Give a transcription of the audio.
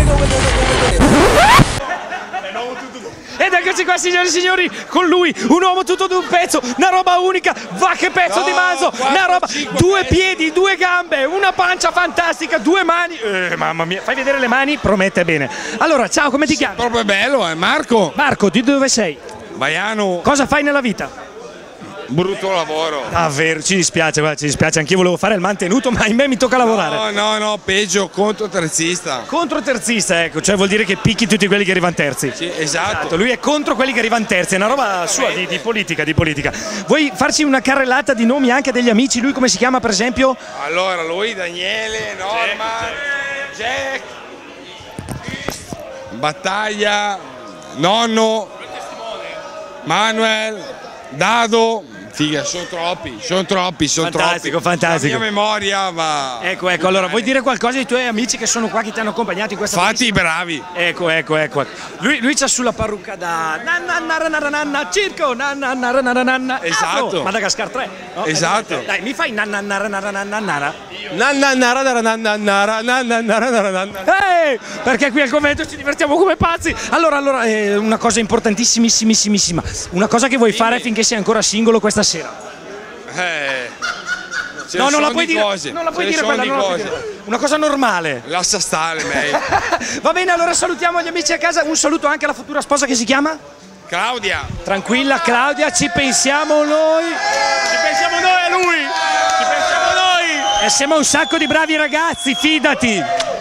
Ed eccoci qua, signore e signori, con lui, un uomo tutto d'un pezzo, una roba unica, va che pezzo di manzo, una roba, due piedi, due gambe, una pancia fantastica, due mani, mamma mia, fai vedere le mani, promette bene. Allora, ciao, come ti chiami? Proprio bello, Marco. Marco, di dove sei? Baiano. Cosa fai nella vita? Brutto lavoro. Davvero, ci dispiace, guarda, ci dispiace, anch'io volevo fare il mantenuto, ma ahimè mi tocca lavorare. No, peggio, controterzista. Controterzista, ecco, cioè vuol dire che picchi tutti quelli che arrivano terzi. Sì, esatto. Lui è contro quelli che arrivano terzi, è una roba sua di politica, di politica. Vuoi farci una carrellata di nomi anche degli amici? Lui come si chiama, per esempio? Allora, lui, Daniele, Norma, Jack, Battaglia, Nonno, Manuel, Dado. Figa, sono troppi. Fantastico. La mia memoria va. Ecco, allora vuoi dire qualcosa ai tuoi amici che sono qua, che ti hanno accompagnato in questa Fatti i bravi. Ecco. Lui c'ha sulla parrucca da circo, esatto. Madagascar 3. No? Esatto. Dai, mi fai perché qui al convento ci divertiamo come pazzi. Allora, una cosa importantissimissima. Una cosa che vuoi fare finché sei ancora singolo questa sera. No, non la puoi dire. Non la puoi dire quella, una cosa normale. Lascia stare, meglio. Va bene, allora salutiamo gli amici a casa. Un saluto anche alla futura sposa che si chiama? Claudia. Tranquilla Claudia, ci pensiamo noi. Ci pensiamo noi a lui. Ci pensiamo noi. E siamo un sacco di bravi ragazzi, fidati.